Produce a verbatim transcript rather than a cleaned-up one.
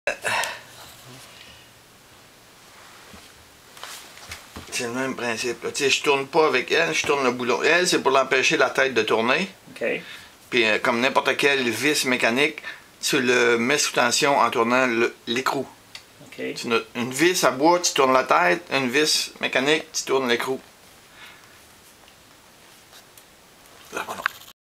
C'est le même principe. Tu sais, je tourne pas avec elle, je tourne le boulon. Elle, c'est pour l'empêcher la tête de tourner. OK. Puis euh, comme n'importe quelle vis mécanique, tu le mets sous tension en tournant l'écrou. OK. Une vis à bois, tu tournes la tête. Une vis mécanique, tu tournes l'écrou.